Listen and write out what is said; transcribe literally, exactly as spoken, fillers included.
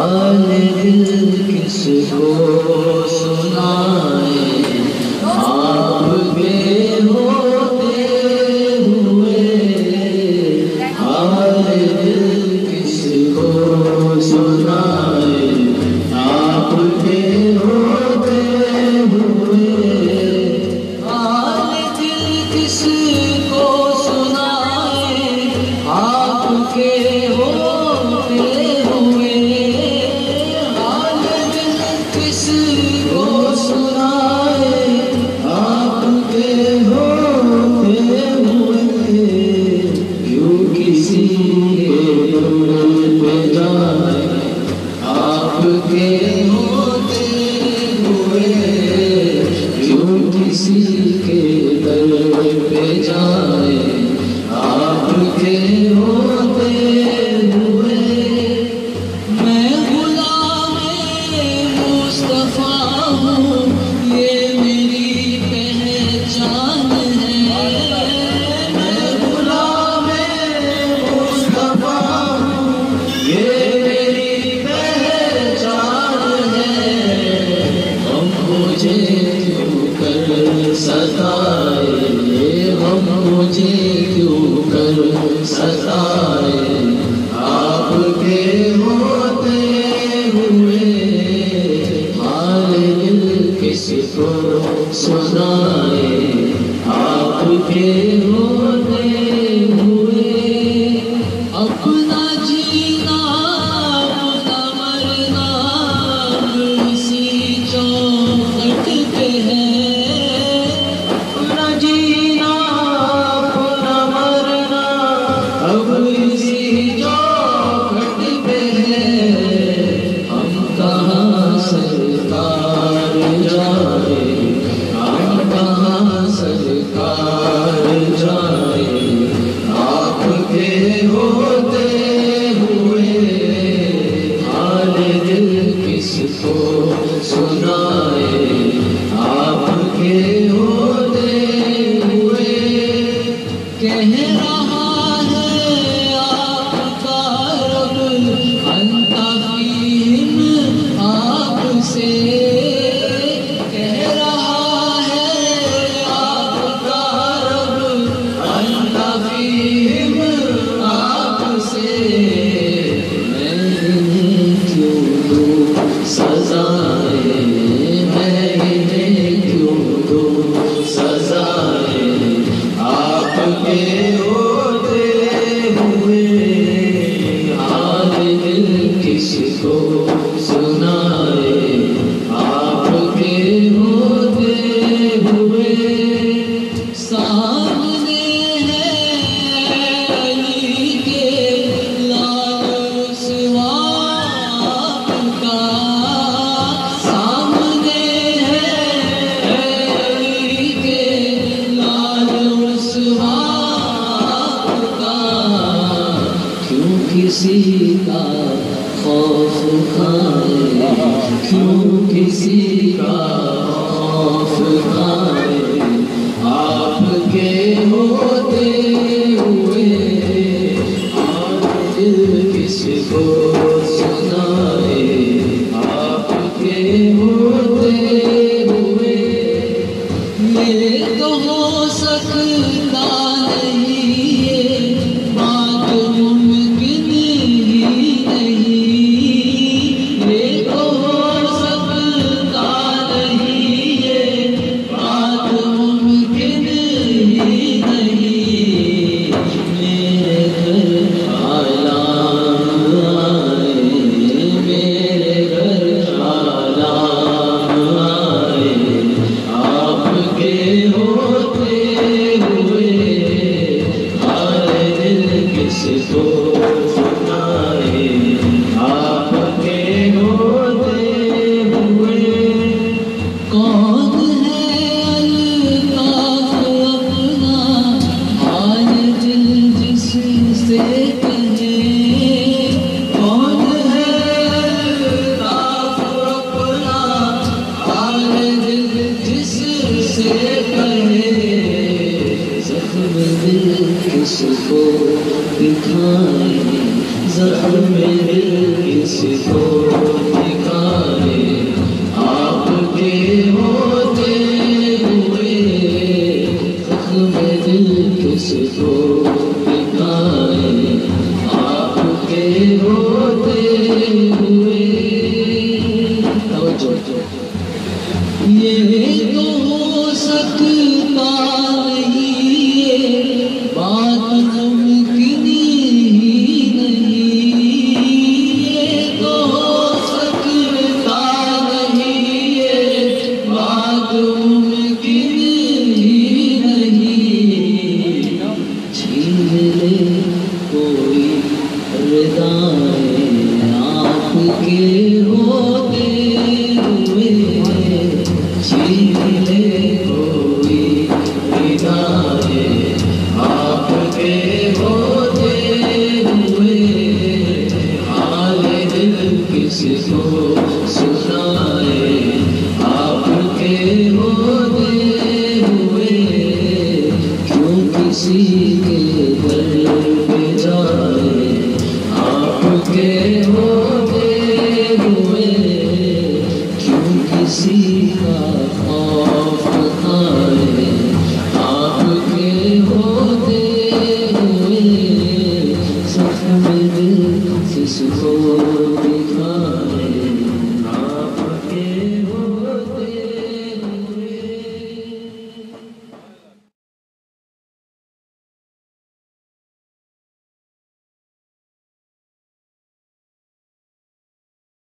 हाल दिल किसको सुनाए, आपके होते हुए हाल दिल किसको सुनाए, आपके होते हुए हाल दिल किसको सुनाए, आपके होते हुए हाल दिल किसको सुनाए, आपके होते हुए क्यों किसी के दिल पे जाए, आपके होते हुए क्यों किसी के दर पे जाए, आपके होते हुए मैं गुलाम मुस्तफा हूँ, ये मेरी पहचान है। मैं गुलाम मुस्तफा हूँ, ये मेरी पहचान है। हम मुझे क्यों कर सताए, हम मुझे क्यों कर सताए, आपके होते हुए हाल दिल किसको सुनाए, आपके होते हुए अपना जीना अपना मरना इसी चौखट पे है, अपना जीना अपना मरना अब इसी चौखट पे है। हम कहाँ सरकार जाए, हम कहाँ सरकार जाए, आपके होते हुए हाल दिल किसको सुनाए, आपके होते हुए कह रहा है आपका रब अंता फीम आपसे, कह रहा है आपका रब अंता फीम आपसे। मैं इन्हें क्यों दूँ सजाए, मैं इन्हें क्यों दूँ सजाए, आपके होते हुए हाल दिल किसको सुनाए, आपके होते हुए सामने है अली के लाल रुसवा का, सामने है अली के लाल रुसवा का, क्यों किसी का खौफ खाए, क्यों किसी का खौफ खाए, आपके होते हुए हाल दिल किसको सुनाए, आपके होते हुए ये तो हो सकता नहीं, ये बात मुमकिन ही नहीं, ये तो हो सकता नहीं, ये बात मुमकिन ही नहीं। मेरे घर आलाम आए, मेरे घर आलाम आए, आपके होते हुए हाल दिल किसको सुनाए, आपके होते हुए कौन है अल्ताफ अपना हाल दिल जिससे कहे, कौन है अल्ताफ अपना हाल दिल जिससे कहे, जख्म दिल किसको दिखाए, जख्म दिल किसको हुए। ये तो हो सकता नहीं, ये बात मुमकिन ही नहीं। ये तो हो सकता नहीं, ये बात मुमकिन ही नहीं। छीन ले कोई रिदाएं आपके होते हुए, छीन ले कोई रिदाएं आपके होते हुए। हाल दिल किसको